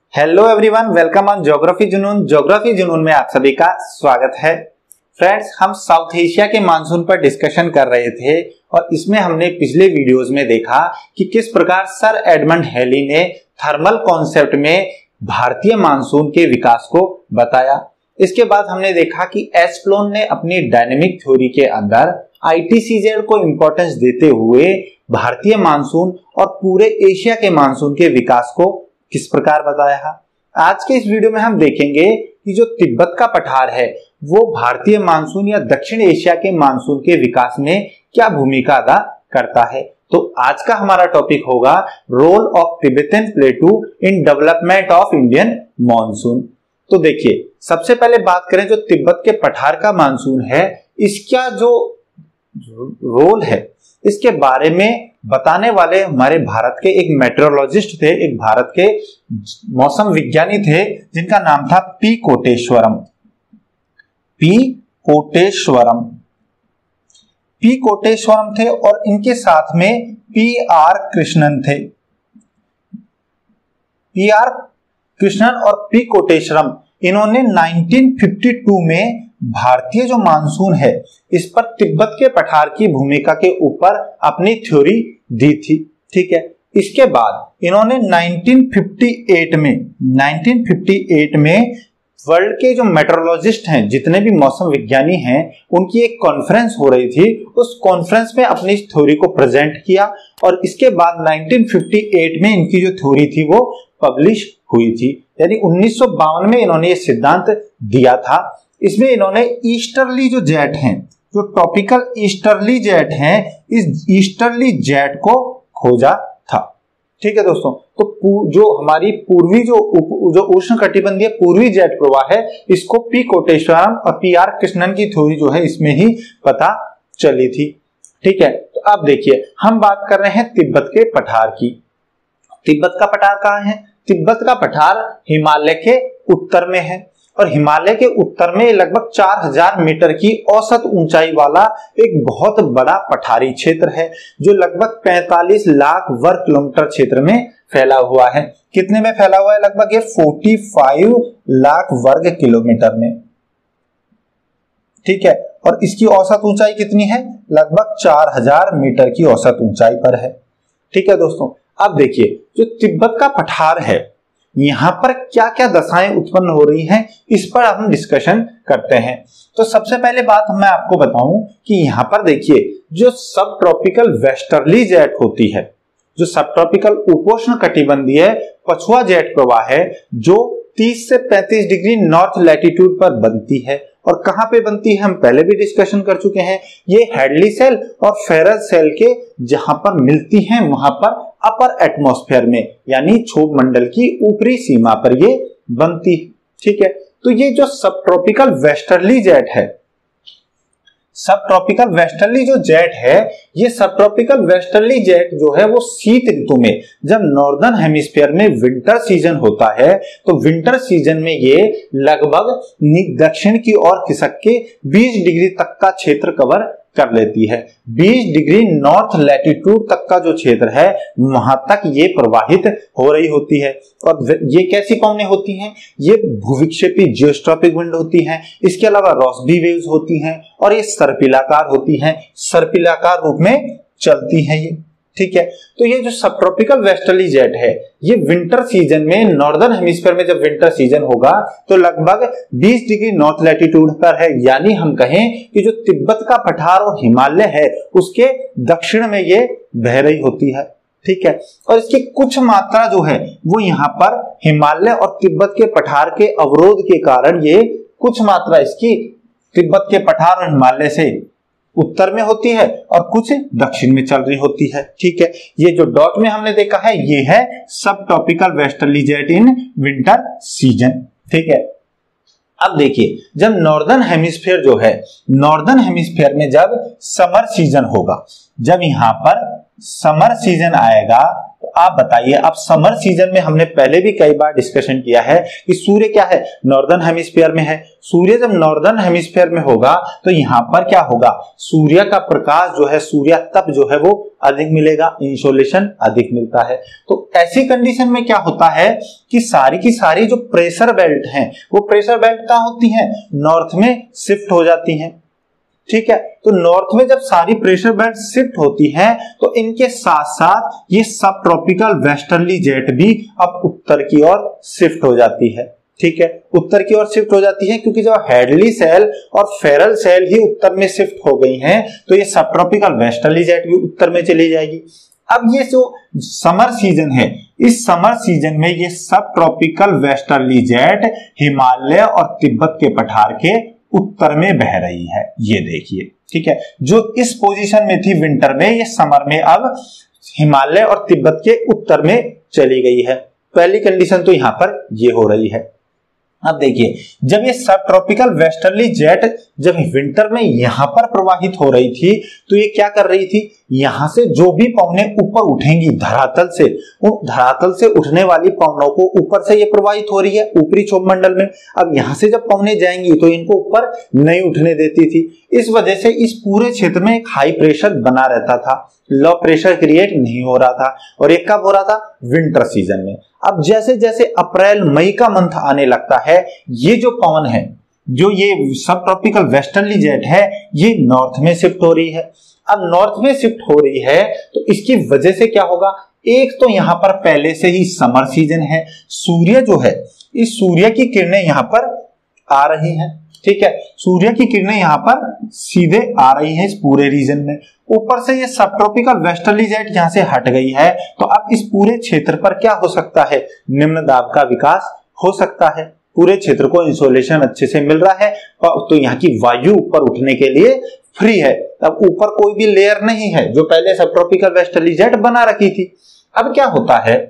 Hello everyone, welcome on geography Junoon. Geography Junoon में आप सभी का स्वागत है। फ्रेंड्स, हम साउथ एशिया के मानसून पर डिस्कशन कर रहे थे और इसमें हमने पिछले वीडियोस में देखा कि किस प्रकार सर एडमंड हेली ने थर्मल कॉन्सेप्ट में भारतीय मानसून के विकास को बताया। इसके बाद हमने देखा कि एस प्लोन ने अपनी डायनेमिक थ्योरी के अंदर ITCZ को इंपॉर्टेंस देते हुए भारतीय मानसून और पूरे एशिया के मानसून के विकास को किस प्रकार बताया। आज के इस वीडियो में हम देखेंगे कि जो तिब्बत का पठार है वो भारतीय मानसून या दक्षिण एशिया के मानसून के विकास में क्या भूमिका अदा करता है। तो आज का हमारा टॉपिक होगा role of Tibetan plateau in development of Indian monsoon. तो देखिए, सबसे पहले बात करें जो तिब्बत के पठार का मानसून है, इसका जो रोल है इसके बारे में बताने वाले हमारे भारत के एक मेट्रोलॉजिस्ट थे, एक भारत के मौसम विज्ञानी थे जिनका नाम था पी कोटेश्वरम। पी कोटेश्वरम थे और इनके साथ में PR कृष्णन थे। PR कृष्णन और पी कोटेश्वरम इन्होंने 1952 में भारतीय जो मानसून है इस पर तिब्बत के पठार की भूमिका के ऊपर अपनी थ्योरी दी थी। ठीक है, इसके बाद इन्होंने 1958 में वर्ल्ड के जो मेट्रोलॉजिस्ट हैं, जितने भी मौसम विज्ञानी हैं, उनकी एक कॉन्फ्रेंस हो रही थी। उस कॉन्फ्रेंस में अपनी इस थ्योरी को प्रेजेंट किया और इसके बाद 1958 में इनकी जो थ्योरी थी वो पब्लिश हुई थी। यानी 1952 में इन्होंने ये सिद्धांत दिया था। इसमें इन्होंने ईस्टर्ली जो जेट हैं, जो टॉपिकल ईस्टर्ली जेट हैं, इस ईस्टर्ली जेट को खोजा था। ठीक है दोस्तों, तो जो हमारी पूर्वी जो उष्ण कटिबंधीय पूर्वी जेट प्रवाह है, इसको पी कोटेश्वरम और PR कृष्णन की थ्योरी जो है इसमें ही पता चली थी। ठीक है, तो अब देखिए, हम बात कर रहे हैं तिब्बत के पठार की। तिब्बत का पठार कहाँ है? तिब्बत का पठार हिमालय के उत्तर में है और हिमालय के उत्तर में लगभग 4000 मीटर की औसत ऊंचाई वाला एक बहुत बड़ा पठारी क्षेत्र है जो लगभग 45 लाख वर्ग किलोमीटर क्षेत्र में फैला हुआ है। कितने में फैला हुआ है? लगभग ये 45 लाख वर्ग किलोमीटर में। ठीक है, और इसकी औसत ऊंचाई कितनी है? लगभग 4000 मीटर की औसत ऊंचाई पर है। ठीक है दोस्तों, अब देखिए, जो तिब्बत का पठार है यहां पर क्या क्या दशाएं उत्पन्न हो रही हैं, इस पर हम डिस्कशन करते हैं। तो सबसे पहले बात मैं आपको बताऊं कि यहां पर देखिए, जो सब ट्रॉपिकल वेस्टर्ली जेट होती है, जो सब ट्रॉपिकल उपोष्ण कटिबंधीय पछुआ जेट प्रवाह है, जो 30 से 35 डिग्री नॉर्थ लैटिट्यूड पर बनती है। और कहां पे बनती है हम पहले भी डिस्कशन कर चुके हैं। ये हेडली सेल और फेरस सेल के जहां पर मिलती हैं वहां पर अपर एटमॉस्फेयर में, यानी क्षोभ मंडल की ऊपरी सीमा पर ये बनती है। ठीक है, तो ये जो सब ट्रॉपिकल वेस्टर्ली जेट है, सब ट्रॉपिकल वेस्टर्ली जो जेट है, ये सब ट्रॉपिकल वेस्टर्ली जेट जो है वो शीत ऋतु में, जब नॉर्दर्न हेमिस्फीयर में विंटर सीजन होता है, तो विंटर सीजन में ये लगभग दक्षिण की ओर खिसक के 20 डिग्री तक का क्षेत्र कवर कर लेती है। 20 डिग्री नॉर्थ लैटिट्यूड तक का जो क्षेत्र है वहां तक ये प्रवाहित हो रही होती है। और ये कैसी कौन होती हैं? ये भूविक्षेपी जियोस्ट्रॉपिक विंड होती हैं। इसके अलावा रॉसबी वेव्स होती हैं और ये सर्पिलाकार होती हैं, सर्पिलाकार रूप में चलती हैं ये। ठीक है, तो ये जो सब ट्रॉपिकल वेस्टर्ली जेट है, ये विंटर सीजन में, नॉर्दर्न हेमिस्फीयर में जब विंटर सीजन होगा तो लगभग 20 डिग्री नॉर्थ लैटिट्यूड पर है। यानी हम कहें कि जो तिब्बत का पठार और हिमालय है उसके दक्षिण में ये बह रही होती है। ठीक है, और इसकी कुछ मात्रा जो है वो यहाँ पर हिमालय और तिब्बत के पठार के अवरोध के कारण ये कुछ मात्रा इसकी तिब्बत के पठार और हिमालय से उत्तर में होती है और कुछ दक्षिण में चल रही होती है। ठीक है, ये जो डॉट में हमने देखा है ये है subtropical westerly jet in winter season. ठीक है, अब देखिए, जब नॉर्दर्न हेमिस्फीयर में जब समर सीजन होगा, जब यहाँ पर समर सीजन आएगा तो आप बताइए, अब समर सीजन में हमने पहले भी कई बार डिस्कशन किया है कि सूर्य क्या है, नॉर्दर्न हेमिस्फीयर में है। सूर्य जब नॉर्दर्न हेमिस्फीयर में होगा तो यहां पर क्या होगा, सूर्य का प्रकाश जो है, सूर्य तप जो है वो अधिक मिलेगा, इंसोलेशन अधिक मिलता है। तो ऐसी कंडीशन में क्या होता है कि सारी की सारी जो प्रेशर बेल्ट हैं वो प्रेशर बेल्ट कहां होती हैं, नॉर्थ में शिफ्ट हो जाती हैं। ठीक है, तो नॉर्थ में जब सारी प्रेशर बेल्ट शिफ्ट होती है तो इनके साथ साथ ये सब ट्रॉपिकल वेस्टर्ली जेट भी अब उत्तर की ओर शिफ्ट हो जाती है। ठीक है, उत्तर की ओर शिफ्ट हो जाती है क्योंकि जब हैडली सेल और फेरल सेल ही उत्तर में शिफ्ट हो गई हैं तो ये सब ट्रॉपिकल वेस्टर्ली जेट भी उत्तर में चली जाएगी। अब ये जो समर सीजन है, इस समर सीजन में ये subtropical westerly jet Himalaya और तिब्बत के पठार के उत्तर में बह रही है, ये देखिए। ठीक है, जो इस पोजीशन में थी विंटर में, ये समर में अब हिमालय और तिब्बत के उत्तर में चली गई है। पहली कंडीशन तो यहां पर ये हो रही है। अब देखिए, जब ये सब ट्रॉपिकल वेस्टर्ली जेट जब विंटर में यहां पर प्रवाहित हो रही थी तो ये क्या कर रही थी, यहां से जो भी पवनें ऊपर उठेंगी धरातल से, उन धरातल से उठने वाली पवनों को ऊपर से ये प्रवाहित हो रही है ऊपरी क्षोभमंडल में। अब यहां से जब पवनें जाएंगी तो इनको ऊपर नहीं उठने देती थी। इस वजह से इस पूरे क्षेत्र में एक हाई प्रेशर बना रहता था, लो प्रेशर क्रिएट नहीं हो रहा था। और ये कब हो रहा था, विंटर सीजन में। अब जैसे जैसे अप्रैल मई का मंथ आने लगता है, ये जो पवन है, जो ये सब ट्रॉपिकल वेस्टर्ली जेट है, ये नॉर्थ में शिफ्ट हो रही है। अब नॉर्थ में शिफ्ट हो रही है तो इसकी वजह से क्या होगा, एक तो यहां पर पहले से ही समर सीजन है, सूर्य जो है, इस सूर्य की किरणें यहां पर आ रही हैं। ठीक है, सूर्य की किरणें यहां पर सीधे आ रही हैं इस पूरे रीजन में। ऊपर से ये सब ट्रॉपिकल वेस्टर्ली जेट यहां से हट गई है तो अब इस पूरे क्षेत्र पर क्या हो सकता है, निम्न दाब का विकास हो सकता है। पूरे क्षेत्र को इंसोलेशन अच्छे से मिल रहा है तो यहाँ की वायु ऊपर उठने के लिए फ्री है। अब ऊपर कोई भी लेयर नहीं है जो पहले सब ट्रॉपिकल वेस्टर्ली जेट बना रखी थी। अब क्या होता है,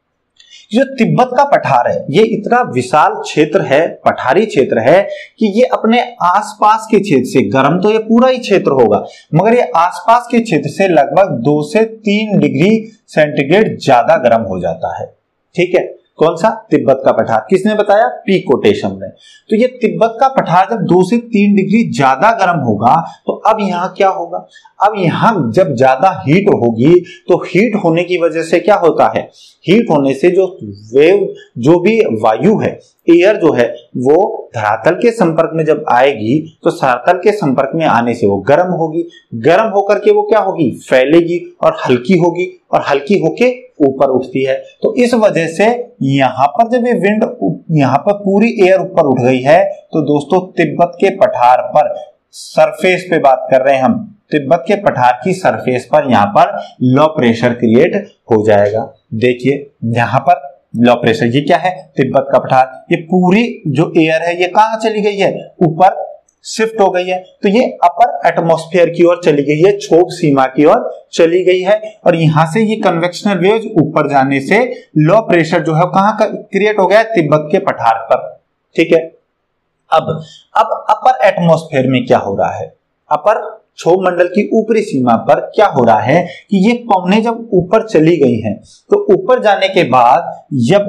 जो तिब्बत का पठार है ये इतना विशाल क्षेत्र है, पठारी क्षेत्र है कि ये अपने आसपास के क्षेत्र से, गर्म तो ये पूरा ही क्षेत्र होगा मगर ये आसपास के क्षेत्र से लगभग 2 से 3 डिग्री सेंटीग्रेड ज्यादा गर्म हो जाता है। ठीक है, कौन सा, तिब्बत का पठार। किसने बताया, पी कोटेशन ने। तो ये तिब्बत का पठार जब 2 से 3 डिग्री ज्यादा गर्म होगा तो अब यहाँ क्या होगा, अब यहाँ जब ज्यादा हीट होगी तो हीट होने की वजह से क्या होता है, हीट होने से जो वेव, जो भी वायु है, एयर जो है वो धरातल के संपर्क में जब आएगी तो धरातल के संपर्क में आने से वो गर्म होगी, गर्म होकर के वो क्या होगी, फैलेगी और हल्की होगी और हल्की होके ऊपर उठती है। तो इस वजह से यहां पर जब ये विंड यहां पर पूरी एयर ऊपर उठ गई है तो दोस्तों तिब्बत के पठार पर, सरफेस पे बात कर रहे हैं हम, तिब्बत के पठार की सरफेस पर यहां पर लो प्रेशर क्रिएट हो जाएगा। देखिए यहां पर लो प्रेशर, ये क्या है, तिब्बत का पठार, ये पूरी जो एयर है ये कहां चली गई है, ऊपर शिफ्ट हो गई है। तो ये अपर एटमॉस्फेयर की ओर चली गई है, क्षोभ सीमा की ओर चली गई है और यहां से ये कन्वेक्शनल वेव्स ऊपर जाने से लो प्रेशर जो है कहां क्रिएट हो गया है, तिब्बत के पठार पर। ठीक है, अब अपर एटमॉस्फेयर में क्या हो रहा है, अपर क्षोभ मंडल की ऊपरी सीमा पर क्या हो रहा है कि ये पवनें जब ऊपर चली गई हैं तो ऊपर जाने के बाद जब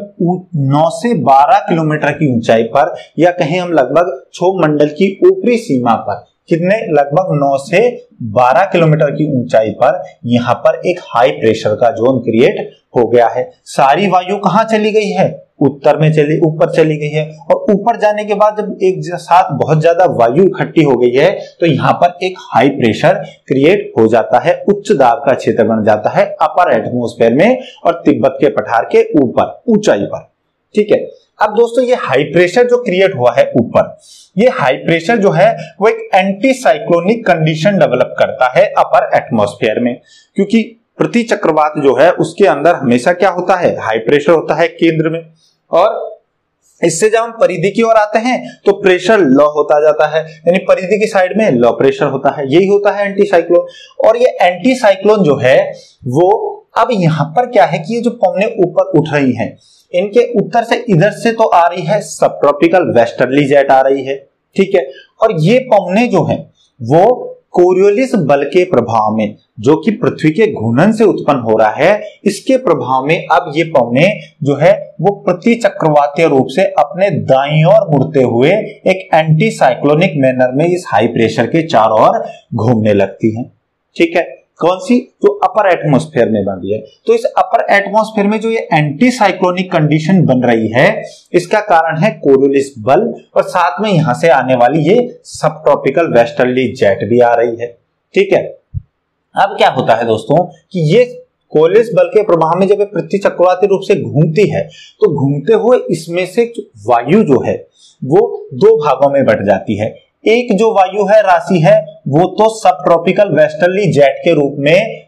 9 से 12 किलोमीटर की ऊंचाई पर, या कहें हम लगभग क्षोभ मंडल की ऊपरी सीमा पर, कितने, लगभग 9 से 12 किलोमीटर की ऊंचाई पर यहाँ पर एक हाई प्रेशर का जोन क्रिएट हो गया है। सारी वायु कहाँ चली गई है, उत्तर में ऊपर चली गई है और ऊपर जाने के बाद जब एक साथ बहुत ज्यादा वायु इकट्ठी हो गई है तो यहाँ पर एक हाई प्रेशर क्रिएट हो जाता है, उच्च दाब का क्षेत्र बन जाता है अपर एटमॉस्फेयर में और तिब्बत के पठार के ऊपर ऊंचाई पर। ठीक है, अब दोस्तों ये हाई प्रेशर जो क्रिएट हुआ है ऊपर, ये हाई प्रेशर जो है वो एक एंटी साइक्लोनिक कंडीशन डेवलप करता है अपर एटमॉस्फेयर में, क्योंकि प्रति चक्रवात जो है उसके अंदर हमेशा क्या होता है, हाई प्रेशर होता है केंद्र में, और इससे जब हम परिधि की ओर आते हैं तो प्रेशर लो होता जाता है, यानी परिधि की साइड में लो प्रेशर होता है, यही होता है एंटी साइक्लोन। और ये एंटी साइक्लोन जो है वो अब यहाँ पर क्या है कि ये जो पवनें ऊपर उठ रही हैं, इनके उत्तर से इधर से तो आ रही है सब ट्रॉपिकल वेस्टर्ली जेट आ रही है। ठीक है, और ये पवनें जो हैं वो कोरियोलिस बल के प्रभाव में, जो कि पृथ्वी के घूर्णन से उत्पन्न हो रहा है, इसके प्रभाव में अब ये पवने जो है वो प्रति चक्रवातीय रूप से अपने दाईं ओर मुड़ते हुए एक एंटी साइक्लोनिक मैनर में इस हाई प्रेशर के चारों ओर घूमने लगती हैं। ठीक है, कौन सी? जो अपर एटमॉस्फेयर में बन रही है। तो इस अपर एटमॉस्फेयर में जो ये एंटी साइक्लोनिक कंडीशन बन रही है, इसका कारण है कोरियोलिस बल, और साथ में यहां से आने वाली ये सब ट्रॉपिकल वेस्टर्ली जेट भी आ रही है। ठीक है, अब क्या होता है दोस्तों कि ये कोरियोलिस बल के प्रभाव में जब ये पृथ्वी चक्रवाती रूप से घूमती है, तो घूमते हुए इसमें से वायु जो है वो दो भागों में बट जाती है। एक जो वायु है राशि है वो तो सब ट्रॉपिकल वेस्टर्ली जेट के रूप में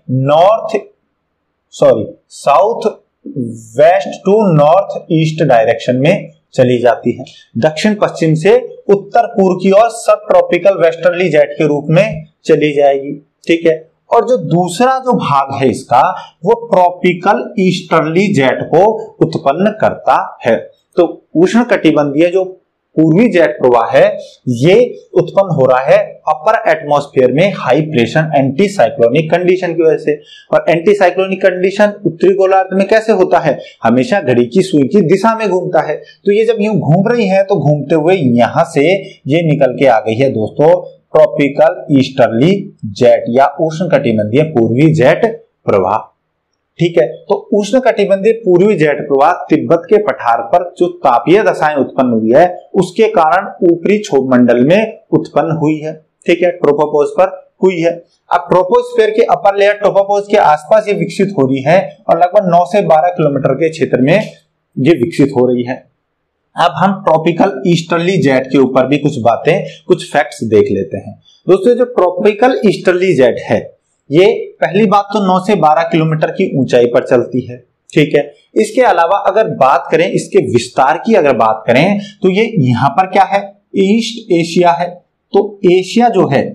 south west to north east direction में चली जाती है, दक्षिण पश्चिम से उत्तर पूर्व की ओर सब ट्रॉपिकल वेस्टर्ली जेट के रूप में चली जाएगी। ठीक है, और जो दूसरा जो भाग है इसका वो ट्रॉपिकल ईस्टर्ली जेट को उत्पन्न करता है। तो उष्णकटिबंधीय जो पूर्वी जेट प्रवाह है ये उत्पन्न हो रहा है अपर एटमॉस्फेयर में high pressure anti cyclonic condition की वजह से। और एंटी साइक्लोनिक कंडीशन उत्तरी गोलार्ध में कैसे होता है? हमेशा घड़ी की सुई की दिशा में घूमता है। तो ये जब यूं घूम रही है तो घूमते हुए यहां से ये निकल के आ गई है दोस्तों ट्रॉपिकल ईस्टर्ली जेट या उष्णकटिबंधीय पूर्वी जेट प्रवाह। ठीक है, तो उष्णकटिबंधीय पूर्वी जेट प्रवाह तिब्बत के पठार पर जो तापीय दशाएं उत्पन्न हुई है उसके कारण ऊपरी क्षोभ मंडल में उत्पन्न हुई है। ठीक है, ट्रोपोपॉज पर हुई है। अब ट्रोपोस्फीयर के अपर लेयर ट्रोपोपॉज के आसपास ये विकसित हो रही है और लगभग 9 से 12 किलोमीटर के क्षेत्र में ये विकसित हो रही है। अब हम ट्रॉपिकल ईस्टर्ली जेट के ऊपर भी कुछ बातें, कुछ फैक्ट्स देख लेते हैं। दोस्तों, जो ट्रॉपिकल ईस्टर्ली जेट है ये पहली बात तो 9 से 12 किलोमीटर की ऊंचाई पर चलती है। ठीक है, इसके अलावा अगर बात करें इसके विस्तार की, अगर बात करें तो ये यहां पर क्या है? ईस्ट एशिया है। तो एशिया जो है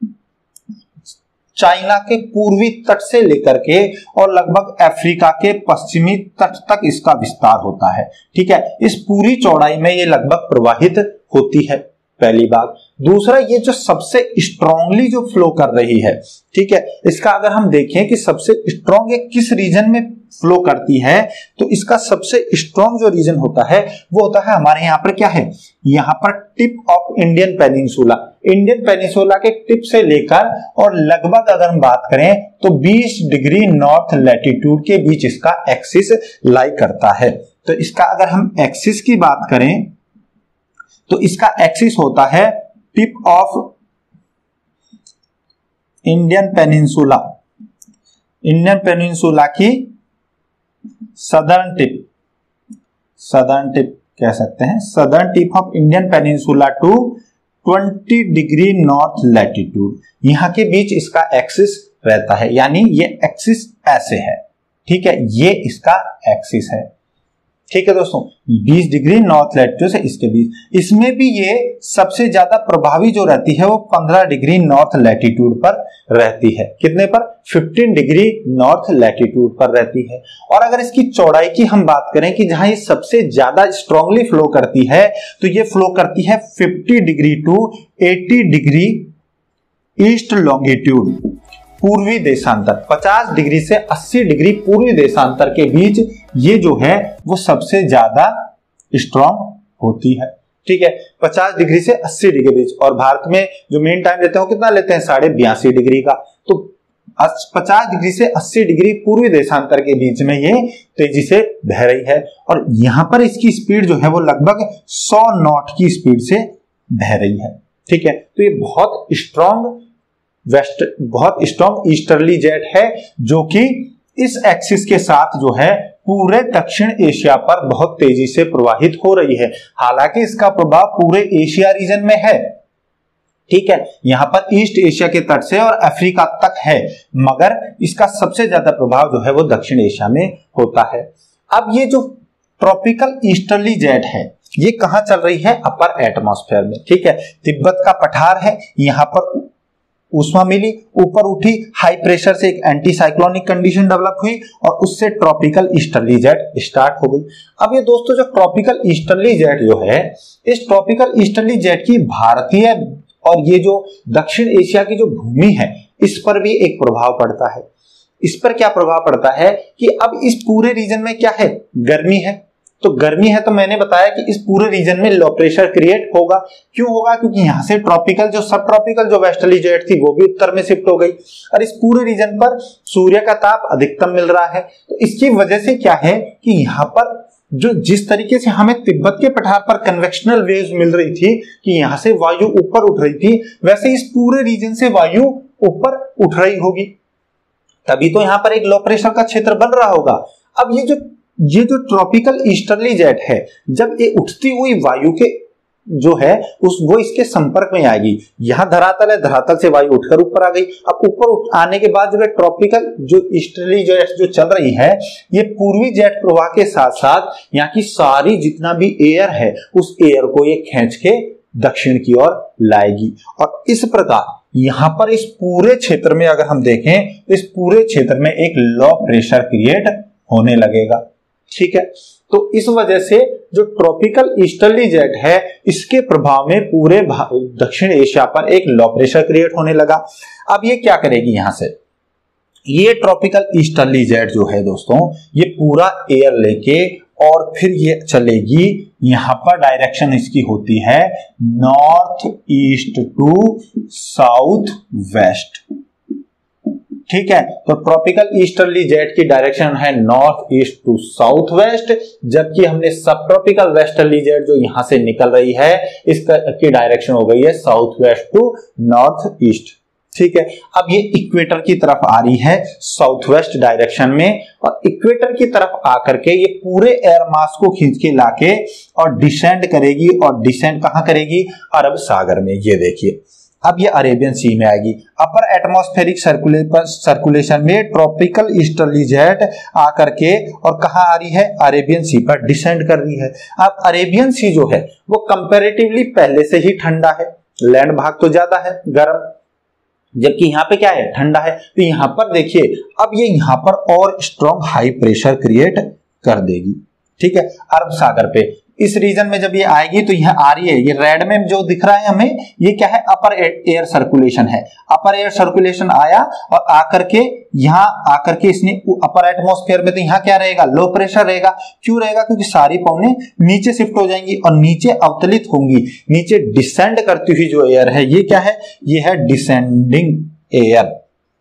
चाइना के पूर्वी तट से लेकर के और लगभग अफ्रीका के पश्चिमी तट तक इसका विस्तार होता है। ठीक है, इस पूरी चौड़ाई में ये लगभग प्रवाहित होती है, पहली बात। दूसरा, ये जो सबसे स्ट्रांगली जो फ्लो कर रही है, ठीक है, इसका अगर हम देखें कि सबसे स्ट्रांग ये किस रीजन में फ्लो करती है, तो इसका सबसे स्ट्रांग जो रीजन होता है वो होता है हमारे यहाँ पर क्या है? यहाँ पर tip of Indian peninsula, Indian peninsula के टिप से लेकर और लगभग अगर हम बात करें तो 20 डिग्री नॉर्थ लैटिट्यूड के बीच इसका एक्सिस लाई करता है। तो इसका अगर हम एक्सिस की बात करें तो इसका एक्सिस होता है tip of Indian peninsula, Indian peninsula की सदर्न टिप कह सकते हैं, southern tip of Indian peninsula to 20 degree north latitude, यहां के बीच इसका एक्सिस रहता है। यानी ये एक्सिस ऐसे है। ठीक है, ये इसका एक्सिस है। ठीक है दोस्तों, 20 डिग्री नॉर्थ लैटिट्यूड से इसके बीच, इसमें भी ये सबसे ज्यादा प्रभावी जो रहती है वो 15 डिग्री नॉर्थ लैटिट्यूड पर रहती है। कितने पर? 15 डिग्री नॉर्थ लैटिट्यूड पर रहती है। और अगर इसकी चौड़ाई की हम बात करें कि जहां ये सबसे ज्यादा स्ट्रांगली फ्लो करती है, तो ये फ्लो करती है 50 degree to 80 degree east longitude, पूर्वी देशांतर, 50 डिग्री से 80 डिग्री पूर्वी देशांतर के बीच ये जो है वो सबसे ज्यादा स्ट्रांग होती है। ठीक है, 50 डिग्री से 80 डिग्री के बीच। और भारत में जो मेन टाइम लेते हैं वो कितना लेते हैं? 82.5 डिग्री का। तो 50 डिग्री से 80 डिग्री पूर्वी देशांतर के बीच में ये तेजी से बह रही है और यहां पर इसकी स्पीड जो है वो लगभग 100 नॉट की स्पीड से बह रही है। ठीक है, तो ये बहुत स्ट्रांग ईस्टर्ली जेट है जो कि इस एक्सिस के साथ जो है पूरे दक्षिण एशिया पर बहुत तेजी से प्रवाहित हो रही है। हालांकि इसका प्रभाव पूरे एशिया रीजन में है। ठीक है, यहां पर ईस्ट एशिया के तट से और अफ्रीका तक है, मगर इसका सबसे ज्यादा प्रभाव जो है वो दक्षिण एशिया में होता है। अब ये जो ट्रॉपिकल ईस्टर्ली जेट है ये कहां चल रही है? अपर एटमॉस्फेयर में। ठीक है, तिब्बत का पठार है, यहां पर ऊष्मा मिली, ऊपर उठी, हाई प्रेशर से एक एंटी साइक्लोनिक कंडीशन डेवलप हुई और उससे ट्रॉपिकल ईस्टर्ली जेट स्टार्ट हो गई। अब ये दोस्तों जो ट्रॉपिकल ईस्टर्ली जेट जो है, इस ट्रॉपिकल ईस्टर्ली जेट की भारतीय और ये जो दक्षिण एशिया की जो भूमि है इस पर भी एक प्रभाव पड़ता है। इस पर क्या प्रभाव पड़ता है कि अब इस पूरे रीजन में क्या है, गर्मी है। तो गर्मी है तो मैंने बताया कि इस पूरे रीजन में लो प्रेशर क्रिएट होगा। क्यों होगा? क्योंकि यहां से ट्रॉपिकल जो सब ट्रॉपिकल जो वेस्टर्ली जेट थी वो भी उत्तर में शिफ्ट हो गई और इस पूरे रीजन पर सूर्य का ताप अधिकतम मिल रहा है। तो इसकी वजह से क्या है कि यहाँ पर जो जिस तरीके से हमें तिब्बत के पठार पर कन्वेक्शनल वेव्स मिल रही थी कि यहां से वायु ऊपर उठ रही थी, वैसे इस पूरे रीजन से वायु ऊपर उठ रही होगी, तभी तो यहां पर एक लो प्रेशर का क्षेत्र बन रहा होगा। अब ये जो ट्रॉपिकल ईस्टर्ली जेट है, जब ये उठती हुई वायु के जो है वो इसके संपर्क में आएगी। यहां धरातल है, धरातल से वायु उठकर ऊपर आ गई। अब ऊपर आने के बाद जब ट्रॉपिकल जो ईस्टर्ली जेट जो चल रही है, ये पूर्वी जेट प्रवाह के साथ साथ यहाँ की सारी जितना भी एयर है उस एयर को ये खींच के दक्षिण की ओर लाएगी और इस प्रकार यहां पर इस पूरे क्षेत्र में अगर हम देखें तो इस पूरे क्षेत्र में एक लो प्रेशर क्रिएट होने लगेगा। ठीक है, तो इस वजह से जो ट्रॉपिकल ईस्टर्ली जेट है इसके प्रभाव में पूरे दक्षिण एशिया पर एक लो प्रेशर क्रिएट होने लगा। अब ये क्या करेगी, यहां से ये ट्रॉपिकल ईस्टर्ली जेट जो है दोस्तों, ये पूरा एयर लेके और फिर ये चलेगी, यहां पर डायरेक्शन इसकी होती है north east to south west. ठीक है, तो ट्रॉपिकल ईस्टर्ली जेट की डायरेक्शन है north east to south west, जबकि हमने सब ट्रॉपिकल वेस्टर्ली जेट जो यहां से निकल रही है इसकी डायरेक्शन हो गई है south west to north east. ठीक है, अब ये इक्वेटर की तरफ आ रही है साउथ वेस्ट डायरेक्शन में और इक्वेटर की तरफ आकर के ये पूरे एयर मास को खींच के लाके और डिसेंड करेगी और डिसेंड कहां करेगी, अरब सागर में। ये देखिए अब ये अरेबियन सी में आएगी। अपर एटमॉस्फेरिक सर्कुलेशन में ट्रॉपिकल ईस्टर्ली जेट आकर के और कहां आ रही है, अरेबियन सी पर डिसेंड कर रही है। अब अरेबियन सी जो है वो कंपैरेटिवली पहले से ही ठंडा है, लैंड भाग तो ज्यादा है गर्म, जबकि यहाँ पे क्या है, ठंडा है। तो यहाँ पर देखिए अब ये यहाँ पर और स्ट्रॉन्ग हाई प्रेशर क्रिएट कर देगी। ठीक है, अरब सागर पे इस रीजन में जब ये आएगी तो यह आ रही है, ये रेड में जो दिख रहा है हमें, ये क्या है, अपर एयर सर्कुलेशन है। अपर एयर सर्कुलेशन आया और आकर के यहाँ आकर के इसने अपर एटमॉस्फेयर में, तो यहाँ क्या रहेगा, लो प्रेशर रहेगा। क्यों रहेगा, क्योंकि सारी पौने नीचे शिफ्ट हो जाएंगी और नीचे अवतलित होंगी। नीचे डिसेंड करती हुई जो एयर है ये क्या है, ये है डिसेंडिंग एयर।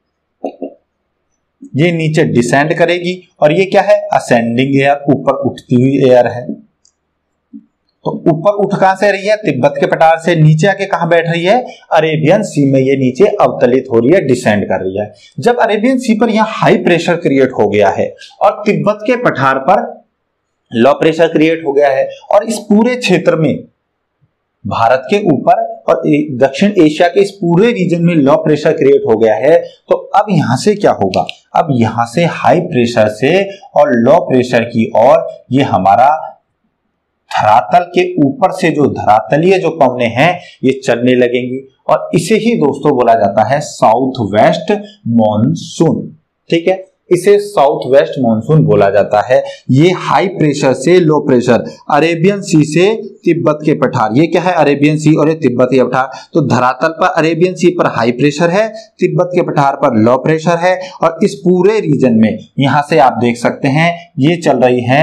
ये नीचे डिसेंड करेगी और ये क्या है, असेंडिंग एयर, ऊपर उठती हुई एयर है। तो ऊपर उठ कहां से रही है, तिब्बत के पठार से। नीचे आके कहां बैठ रही है, अरेबियन सी में ये नीचे अवतलित हो रही है, डिसेंड कर रही है। जब अरेबियन सी पर यहां हाई प्रेशर क्रिएट हो गया है और तिब्बत के पठार पर लो प्रेशर क्रिएट हो गया है और इस पूरे क्षेत्र में भारत के ऊपर और दक्षिण एशिया के इस पूरे रीजन में लो प्रेशर क्रिएट हो गया है, तो अब यहां से क्या होगा, अब यहां से हाई प्रेशर से और लो प्रेशर की ओर ये हमारा धरातल के ऊपर से जो धरातलीय जो पवनें हैं ये चलने लगेंगी और इसे ही दोस्तों बोला जाता है साउथ वेस्ट मॉनसून। ठीक है, इसे साउथ वेस्ट मॉनसून बोला जाता है। ये हाई प्रेशर से लो प्रेशर, अरेबियन सी से तिब्बत के पठार, ये क्या है, अरेबियन सी और ये तिब्बत के पठार। तो धरातल पर अरेबियन सी पर हाई प्रेशर है, तिब्बत के पठार पर लो प्रेशर है और इस पूरे रीजन में यहां से आप देख सकते हैं ये चल रही है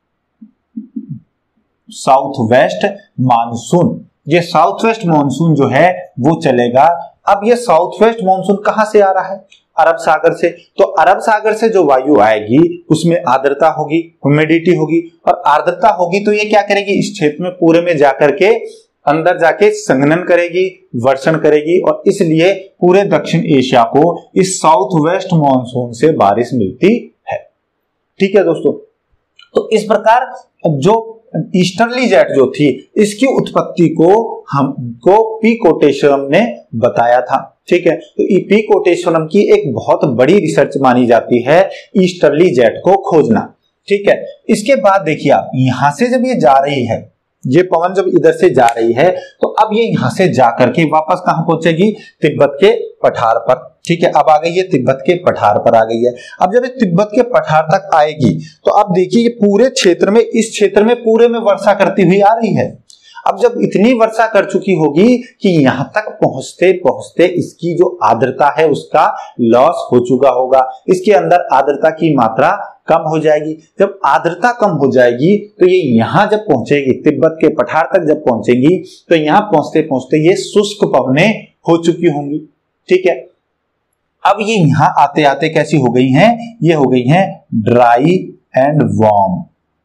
साउथ वेस्ट मानसून। ये साउथ वेस्ट मानसून जो है वो चलेगा। अब ये साउथ वेस्ट मानसून कहां से आ रहा है, अरब सागर से। तो अरब सागर से जो वायु आएगी उसमें आर्द्रता होगी, ह्यूमिडिटी होगी और आर्द्रता होगी तो ये क्या करेगी, इस क्षेत्र में पूरे में जाकर के अंदर जाके संघनन करेगी, वर्षण करेगी और इसलिए पूरे दक्षिण एशिया को इस साउथ वेस्ट मानसून से बारिश मिलती है। ठीक है दोस्तों, तो इस प्रकार जो ईस्टर्ली जेट जो थी इसकी उत्पत्ति को हमको पी कोटेश्वरम ने बताया था। ठीक है, तो पी कोटेश्वरम की एक बहुत बड़ी रिसर्च मानी जाती है ईस्टर्ली जेट को खोजना। ठीक है, इसके बाद देखिए आप यहां से जब ये जा रही है, ये पवन जब इधर से जा रही है तो अब ये यहां से जाकर के वापस कहां पहुंचेगी, तिब्बत के पठार पर। ठीक है, अब आ गई है तिब्बत के पठार पर आ गई है। अब जब ये तिब्बत के पठार तक आएगी तो अब देखिए ये पूरे क्षेत्र में, इस क्षेत्र में पूरे में वर्षा करती हुई आ रही है। अब जब इतनी वर्षा कर चुकी होगी कि यहां तक पहुंचते पहुंचते इसकी जो आर्द्रता है उसका लॉस हो चुका होगा, इसके अंदर आर्द्रता की मात्रा कम हो जाएगी। जब आर्द्रता कम हो जाएगी तो ये यहां जब पहुंचेगी, तिब्बत के पठार तक जब पहुंचेगी तो यहां पहुंचते पहुंचते ये शुष्क पवनें हो चुकी होंगी। ठीक है, अब ये यहां आते आते कैसी हो गई हैं, ये हो गई हैं ड्राई एंड वार्म।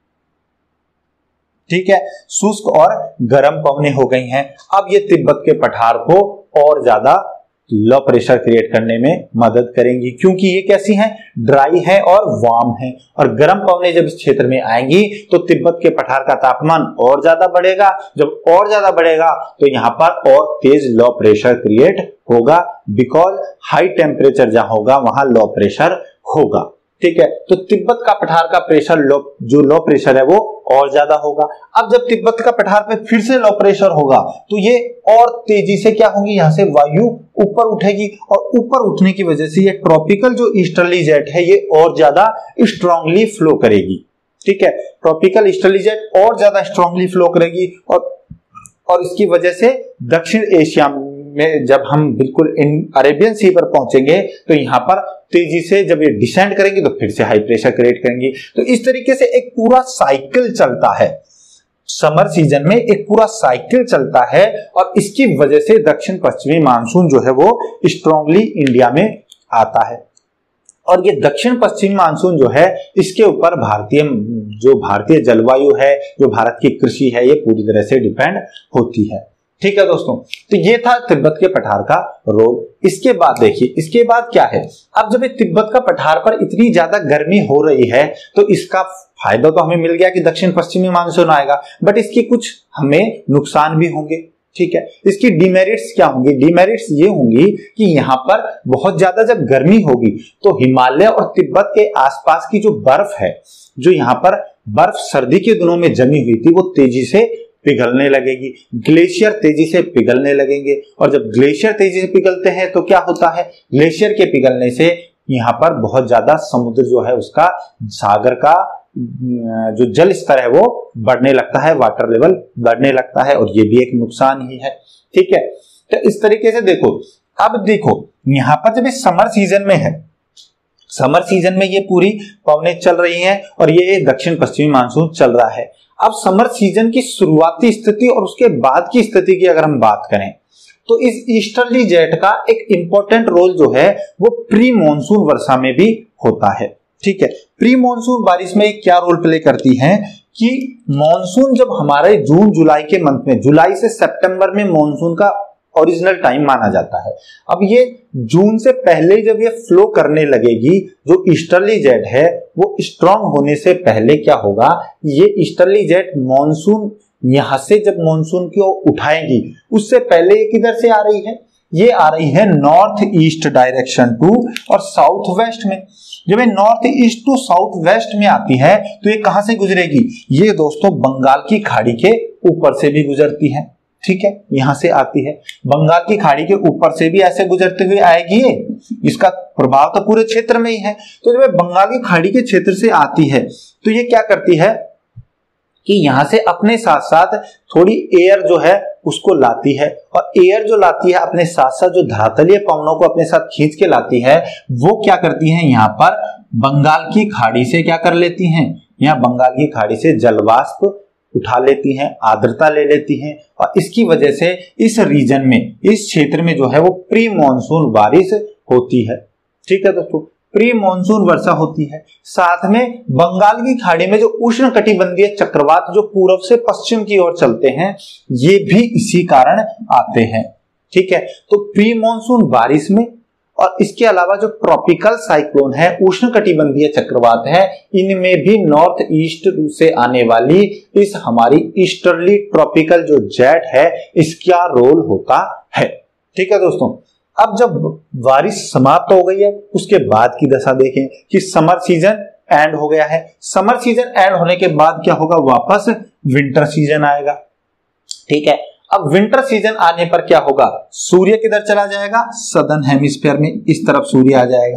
ठीक है, शुष्क और गर्म पवनें हो गई हैं। अब ये तिब्बत के पठार को और ज्यादा लो प्रेशर क्रिएट करने में मदद करेंगी, क्योंकि ये कैसी हैं, ड्राई है और वार्म है। और गर्म पवनें जब इस क्षेत्र में आएंगी तो तिब्बत के पठार का तापमान और ज्यादा बढ़ेगा। जब और ज्यादा बढ़ेगा तो यहाँ पर और तेज लो प्रेशर क्रिएट होगा, बिकॉज हाई टेम्परेचर जहां होगा वहां लो प्रेशर होगा। ठीक है, तो तिब्बत का पठार का प्रेशर जो लो प्रेशर है वो और ज्यादा होगा। अब जब तिब्बत का पठार पे फिर से लो प्रेशर होगा तो ये और तेजी से क्या होंगी, यहां से वायु ऊपर उठेगी और ऊपर उठने की वजह से ये ट्रॉपिकल जो ईस्टर्ली जेट है ये और ज्यादा स्ट्रांगली फ्लो करेगी। ठीक है, ट्रॉपिकल ईस्टर्ली जेट और ज्यादा स्ट्रांगली फ्लो करेगी और इसकी वजह से दक्षिण एशिया में जब हम बिल्कुल इन अरेबियन सी पर पहुंचेंगे तो यहां पर तेजी से जब ये डिसेंड करेंगे तो फिर से हाई प्रेशर क्रिएट करेंगी। तो इस तरीके से एक पूरा साइकिल चलता है, समर सीजन में एक पूरा साइकिल चलता है और इसकी वजह से दक्षिण पश्चिमी मानसून जो है वो स्ट्रांगली इंडिया में आता है। और ये दक्षिण पश्चिमी मानसून जो है इसके ऊपर भारतीय जलवायु है, जो भारत की कृषि है, ये पूरी तरह से डिपेंड होती है। ठीक है दोस्तों, तो ये था तिब्बत के पठार का रोल। इसके बाद देखिए, इसके बाद क्या है, अब जब तिब्बत का पठार पर इतनी ज्यादा गर्मी हो रही है तो इसका फायदा तो हमें मिल गया कि दक्षिण पश्चिमी मानसून आएगा, बट इसके कुछ हमें नुकसान भी होंगे। ठीक है, इसकी डिमेरिट्स क्या होंगी, डिमेरिट्स ये होंगी कि यहाँ पर बहुत ज्यादा जब गर्मी होगी तो हिमालय और तिब्बत के आसपास की जो बर्फ है, जो यहाँ पर बर्फ सर्दी के दिनों में जमी हुई थी, वो तेजी से पिघलने लगेगी, ग्लेशियर तेजी से पिघलने लगेंगे। और जब ग्लेशियर तेजी से पिघलते हैं तो क्या होता है, ग्लेशियर के पिघलने से यहाँ पर बहुत ज्यादा समुद्र जो है उसका, सागर का जो जल स्तर है वो बढ़ने लगता है, वाटर लेवल बढ़ने लगता है, और ये भी एक नुकसान ही है। ठीक है, तो इस तरीके से देखो, अब देखो यहाँ पर जब इस समर सीजन में है, समर सीजन में ये पूरी पवनें चल रही हैं और ये दक्षिण पश्चिमी मानसून चल रहा है। अब समर सीजन की शुरुआती स्थिति और उसके बाद की स्थिति की अगर हम बात करें तो इस ईस्टर्ली जेट का एक इंपॉर्टेंट रोल जो है वो प्री मॉनसून वर्षा में भी होता है। ठीक है, प्री मॉनसून बारिश में क्या रोल प्ले करती है कि मॉनसून जब हमारे जून जुलाई के मंथ में, जुलाई से सितंबर में मॉनसून का ओरिजिनल टाइम माना जाता है। अब ये जून से पहले जब ये फ्लो करने लगेगी, जो ईस्टर्ली जेट है वो स्ट्रांग होने से पहले क्या होगा, ये ईस्टर्ली जेट मॉनसून यहां से जब मॉनसून को उठाएगी उससे पहले ये किधर से आ रही है, ये आ रही है नॉर्थ ईस्ट डायरेक्शन टू और साउथ वेस्ट में। जब ये north east to south west में आती है तो ये कहां से गुजरेगी, ये दोस्तों बंगाल की खाड़ी के ऊपर से भी गुजरती है। ठीक है, यहां से आती है, बंगाल की खाड़ी के ऊपर से भी ऐसे गुजरते हुए आएगी, इसका प्रभाव तो पूरे क्षेत्र में ही है। तो जब बंगाल की खाड़ी के क्षेत्र से आती है तो ये क्या करती है कि यहां से अपने साथ साथ थोड़ी एयर जो है उसको लाती है, और एयर जो लाती है अपने साथ साथ जो धरातलीय पवनों को अपने साथ खींच के लाती है, वो क्या करती है, यहाँ पर बंगाल की खाड़ी से क्या कर लेती हैं, यहाँ बंगाल की खाड़ी से जलवाष्प उठा लेती हैं, आर्द्रता ले लेती हैं, और इसकी वजह से इस रीजन में, इस क्षेत्र में जो है वो प्री मॉनसून बारिश होती है। ठीक है दोस्तों, प्री मॉनसून वर्षा होती है। साथ में बंगाल की खाड़ी में जो उष्णकटिबंधीय चक्रवात जो पूर्व से पश्चिम की ओर चलते हैं, ये भी इसी कारण आते हैं। ठीक है, तो प्री मॉनसून बारिश में, और इसके अलावा जो ट्रॉपिकल साइक्लोन है, उष्णकटिबंधीय चक्रवात है, इनमें भी नॉर्थ ईस्ट से आने वाली इस हमारी ईस्टर्ली ट्रॉपिकल जो जेट है, इसका रोल होता है। ठीक है दोस्तों, अब जब बारिश समाप्त हो गई है उसके बाद की दशा देखें कि समर सीजन एंड हो गया है। समर सीजन एंड होने के बाद क्या होगा, वापस विंटर सीजन आएगा। ठीक है, अब विंटर सीजन आने पर क्या होगा, सूर्य किधर चला जाएगा, सदर्न हेमिस्फीयर में, इस तरफ सूर्य आ जाएगा।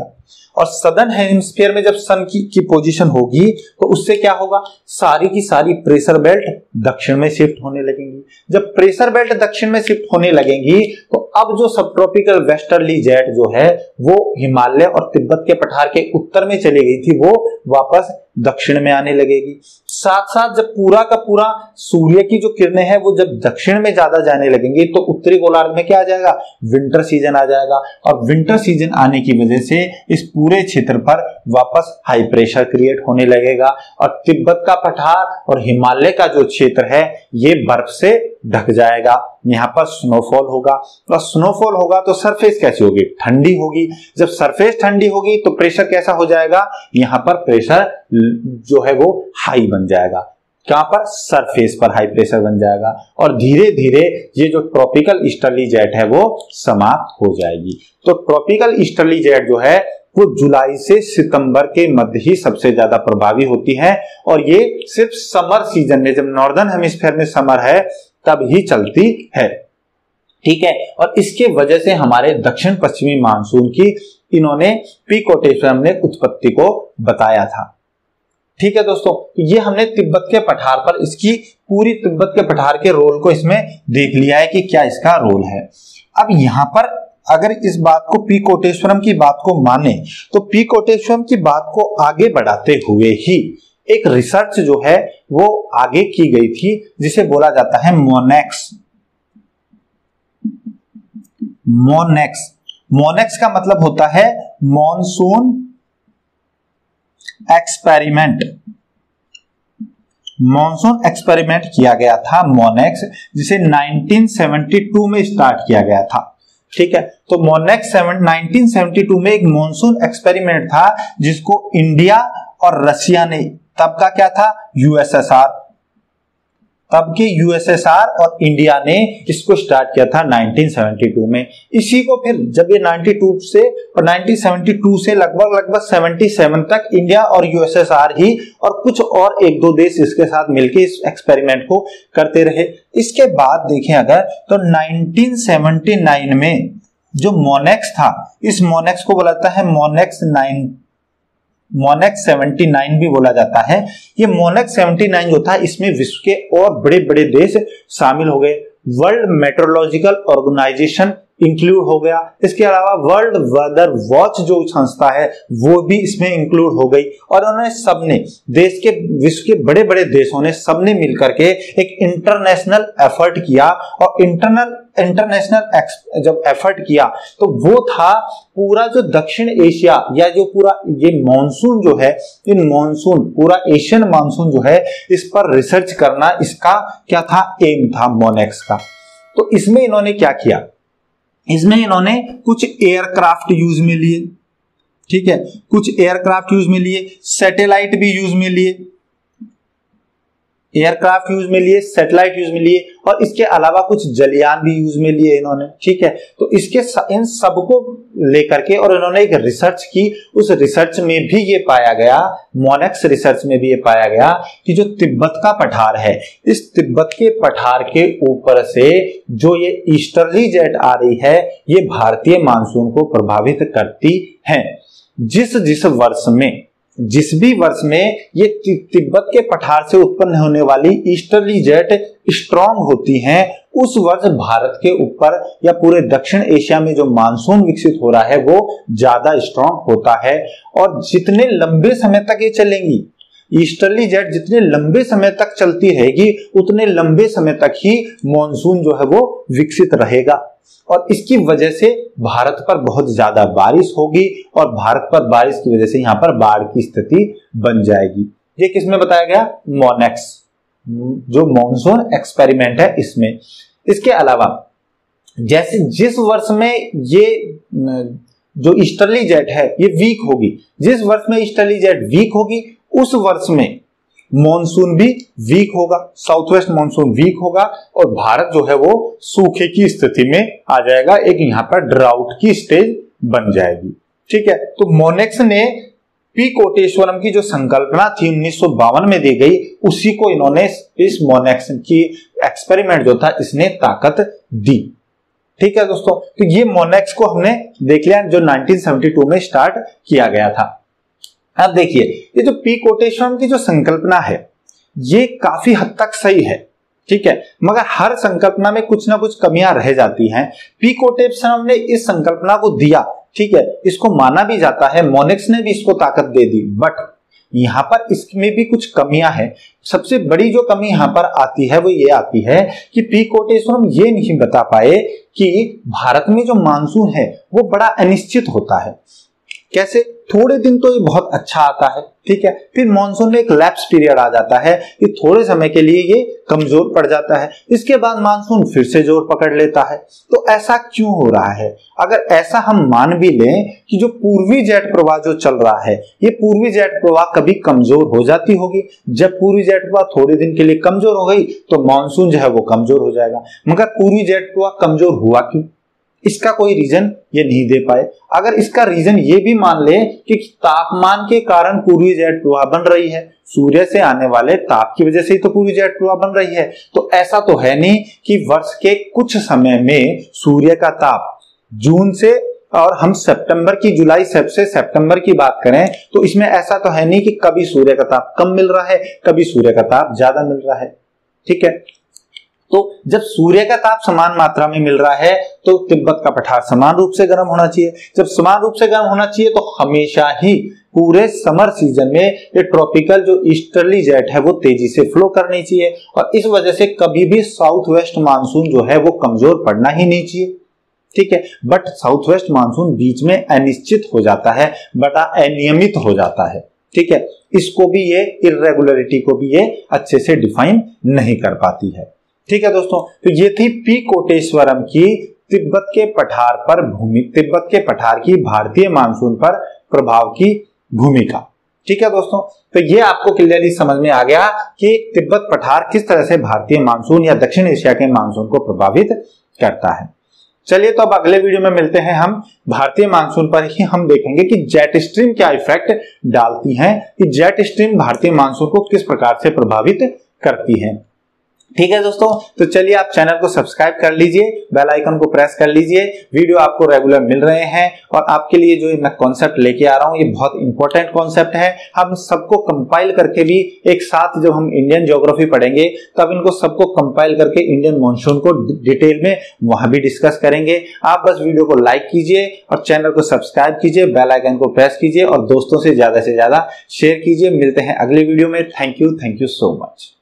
और सदर्न हेमिस्फीयर में जब सन की पोजीशन होगी तो उससे क्या होगा, सारी की सारी प्रेशर बेल्ट दक्षिण में शिफ्ट होने लगेंगी। जब प्रेशर बेल्ट दक्षिण में शिफ्ट होने लगेंगी तो अब जो सब ट्रॉपिकल वेस्टर्ली जेट जो है वो हिमालय और तिब्बत के पठार के उत्तर में चली गई थी, वो वापस दक्षिण में आने लगेगी। साथ साथ जब पूरा का पूरा सूर्य की जो किरणें हैं वो जब दक्षिण में ज्यादा जाने लगेंगी तो उत्तरी गोलार्ध में क्या आ जाएगा, विंटर सीजन आ जाएगा। और विंटर सीजन आने की वजह से इस पूरे क्षेत्र पर वापस हाई प्रेशर क्रिएट होने लगेगा और तिब्बत का पठार और हिमालय का जो क्षेत्र है ये बर्फ से ढक जाएगा। यहाँ पर स्नोफॉल होगा और स्नोफॉल होगा तो सरफेस कैसी होगी, ठंडी होगी। जब सरफेस ठंडी होगी तो प्रेशर कैसा हो जाएगा, यहाँ पर प्रेशर जो है वो हाई बन जाएगा। कहां पर, सरफेस पर हाई प्रेशर बन जाएगा और धीरे धीरे ये जो ट्रॉपिकल ईस्टर्ली जेट है वो समाप्त हो जाएगी। तो ट्रॉपिकल ईस्टर्ली जेट जो है वो जुलाई से सितंबर के मध्य ही सबसे ज्यादा प्रभावी होती है और ये सिर्फ समर सीजन में, जब नॉर्दर्न हेमिस्फीयर में समर है तब ही चलती है। ठीक है, और इसके वजह से हमारे दक्षिण पश्चिमी मानसून की इन्होंने पी कोटेश्वरम ने उत्पत्ति को बताया था। ठीक है दोस्तों, ये हमने तिब्बत के पठार पर इसकी पूरी तिब्बत के पठार के रोल को इसमें देख लिया है कि क्या इसका रोल है। अब यहां पर अगर इस बात को पी कोटेश्वरम की बात को माने तो पी कोटेश्वरम की बात को आगे बढ़ाते हुए ही एक रिसर्च जो है वो आगे की गई थी जिसे बोला जाता है मोनेक्स। मोनेक्स का मतलब होता है मॉनसून एक्सपेरिमेंट। मॉनसून एक्सपेरिमेंट किया गया था मोनेक्स, जिसे 1972 में स्टार्ट किया गया था। ठीक है, तो मोनेक्स 1972 में एक मॉनसून एक्सपेरिमेंट था जिसको इंडिया और रशिया ने, तब का क्या था, यूएसएसआर, तब के यूएसएसआर और इंडिया ने इसको स्टार्ट किया था 1972 में। इसी को फिर जब ये 92 से और 1972 से लगभग 77 तक इंडिया और यूएसएसआर ही और कुछ और एक दो देश इसके साथ मिलकर इस एक्सपेरिमेंट को करते रहे। इसके बाद देखें अगर तो 1979 में जो मोनेक्स था, इस मोनेक्स को बोला जाता है मोनेक्स 79 भी बोला जाता है। ये मोनेक्स 79 जो था इसमें विश्व के और बड़े बड़े देश शामिल हो गए। वर्ल्ड मेट्रोलॉजिकल ऑर्गेनाइजेशन इंक्लूड हो गया। इसके अलावा वर्ल्ड वेदर वॉच जो संस्था है वो भी इसमें इंक्लूड हो गई और उन्होंने सबने देश के, विश्व के बड़े बड़े देशों ने सबने मिलकर के एक इंटरनेशनल एफर्ट किया और इंटरनेशनल जब एफर्ट किया तो वो था पूरा जो दक्षिण एशिया या जो पूरा ये मॉनसून जो है, इन मॉनसून पूरा एशियन मॉनसून जो है इस पर रिसर्च करना, इसका क्या था, एम था मोनेक्स का। तो इसमें इन्होंने क्या किया, इसमें इन्होंने कुछ एयरक्राफ्ट यूज में लिए। ठीक है, कुछ एयरक्राफ्ट यूज में लिए, सैटेलाइट भी यूज में लिए, एयरक्राफ्ट यूज में लिए, सैटेलाइट यूज में लिए और इसके अलावा कुछ जलयान भी यूज में लिए इन्होंने। ठीक है, तो इसके इन सबको लेकर के और इन्होंने एक रिसर्च की। उस रिसर्च में भी ये पाया गया, मोनेक्स रिसर्च में भी ये पाया गया कि जो तिब्बत का पठार है, इस तिब्बत के पठार के ऊपर से जो ये ईस्टर्ली जेट आ रही है ये भारतीय मानसून को प्रभावित करती है। जिस भी वर्ष में ये तिब्बत के पठार से उत्पन्न होने वाली ईस्टर्ली जेट स्ट्रांग होती हैं, उस वर्ष भारत के ऊपर या पूरे दक्षिण एशिया में जो मानसून विकसित हो रहा है वो ज्यादा स्ट्रांग होता है। और जितने लंबे समय तक ये चलेंगी, ईस्टर्ली जेट जितने लंबे समय तक चलती रहेगी उतने लंबे समय तक ही मॉनसून जो है वो विकसित रहेगा और इसकी वजह से भारत पर बहुत ज्यादा बारिश होगी और भारत पर बारिश की वजह से यहाँ पर बाढ़ की स्थिति बन जाएगी। ये किसमें बताया गया, मोनेक्स जो मॉनसून एक्सपेरिमेंट है इसमें। इसके अलावा जैसे जिस वर्ष में ये जो ईस्टर्ली जेट है ये वीक होगी, जिस वर्ष में ईस्टर्ली जेट वीक होगी उस वर्ष में मॉनसून भी वीक होगा, साउथ वेस्ट मॉनसून वीक होगा और भारत जो है वो सूखे की स्थिति में आ जाएगा, एक यहाँ पर ड्राउट की स्टेज बन जाएगी। ठीक है, तो मोनेक्स ने पी कोटेश्वरम की जो संकल्पना थी 1952 में दी गई, उसी को इन्होंने इस मोनेक्स की एक्सपेरिमेंट जो था इसने ताकत दी। ठीक है दोस्तों, तो ये मोनेक्स को हमने देख लिया जो 1972 में स्टार्ट किया गया था। अब देखिए ये जो पी-कोटेशन की जो संकल्पना है ये काफी हद तक सही है, ठीक है, मगर हर संकल्पना में कुछ ना कुछ कमियां रह जाती हैं। पी-कोटेशन ने इस संकल्पना को दिया, ठीक है, इसको माना भी जाता है, मोनेक्स ने भी इसको ताकत दे दी, बट यहाँ पर इसमें भी कुछ कमियां हैं। सबसे बड़ी जो कमी यहाँ पर आती है वो ये आती है कि पी-कोटेशन ये नहीं बता पाए कि भारत में जो मानसून है वो बड़ा अनिश्चित होता है। कैसे? थोड़े दिन तो ये बहुत अच्छा आता है, ठीक है, फिर मॉनसून में एक लैप्स पीरियड आ जाता है कि थोड़े समय के लिए ये कमजोर पड़ जाता है, इसके बाद मानसून फिर से जोर पकड़ लेता है। तो ऐसा क्यों हो रहा है? अगर ऐसा हम मान भी लें कि जो पूर्वी जेट प्रवाह जो चल रहा है ये पूर्वी जेट प्रवाह कभी कमजोर हो जाती होगी, जब पूर्वी जेट प्रवाह थोड़े दिन के लिए कमजोर हो गई तो मानसून जो है वो कमजोर हो जाएगा। मगर पूर्वी जेट प्रवाह कमजोर हुआ क्यों? इसका कोई रीजन ये नहीं दे पाए। अगर इसका रीजन ये भी मान ले कि तापमान के कारण पूर्वी जेट प्रवाह बन रही है, सूर्य से आने वाले ताप की वजह से ही तो पूर्वी जेट प्रवाह बन रही है, तो ऐसा तो है नहीं कि वर्ष के कुछ समय में सूर्य का ताप जून से और हम सितंबर की जुलाई से सितंबर की बात करें तो इसमें ऐसा तो है नहीं कि कभी सूर्य का ताप कम मिल रहा है, कभी सूर्य का ताप ज्यादा मिल रहा है, ठीक है। तो जब सूर्य का ताप समान मात्रा में मिल रहा है तो तिब्बत का पठार समान रूप से गर्म होना चाहिए। जब समान रूप से गर्म होना चाहिए तो हमेशा ही पूरे समर सीजन में ये ट्रॉपिकल जो ईस्टर्ली जेट है वो तेजी से फ्लो करनी चाहिए, और इस वजह से कभी भी साउथ वेस्ट मानसून जो है वो कमजोर पड़ना ही नहीं चाहिए, ठीक है। बट साउथ वेस्ट मानसून बीच में अनिश्चित हो जाता है, बड़ा अनियमित हो जाता है, ठीक है। इसको भी ये इर्रेगुलरिटी को भी ये अच्छे से डिफाइन नहीं कर पाती है, ठीक है दोस्तों। तो ये थी पी-कोटेश्वरम की तिब्बत के पठार पर तिब्बत के पठार की भारतीय मानसून पर प्रभाव की भूमिका, ठीक है दोस्तों। तो ये आपको क्लियरली समझ में आ गया कि तिब्बत पठार किस तरह से भारतीय मानसून या दक्षिण एशिया के मानसून को प्रभावित करता है। चलिए तो अब अगले वीडियो में मिलते हैं। हम भारतीय मानसून पर ही हम देखेंगे कि जेट स्ट्रीम क्या इफेक्ट डालती है, कि जेट स्ट्रीम भारतीय मानसून को किस प्रकार से प्रभावित करती है, ठीक है दोस्तों। तो चलिए आप चैनल को सब्सक्राइब कर लीजिए, बेल आइकन को प्रेस कर लीजिए, वीडियो आपको रेगुलर मिल रहे हैं। और आपके लिए जो मैं कॉन्सेप्ट लेके आ रहा हूं ये बहुत इंपॉर्टेंट कॉन्सेप्ट है। हम सबको कंपाइल करके भी एक साथ जब हम इंडियन ज्योग्राफी पढ़ेंगे तब इनको सबको कंपाइल करके इंडियन मॉनसून को डिटेल में वहां भी डिस्कस करेंगे। आप बस वीडियो को लाइक कीजिए और चैनल को सब्सक्राइब कीजिए, बेल आइकन को प्रेस कीजिए और दोस्तों से ज्यादा शेयर कीजिए। मिलते हैं अगले वीडियो में। Thank you so much.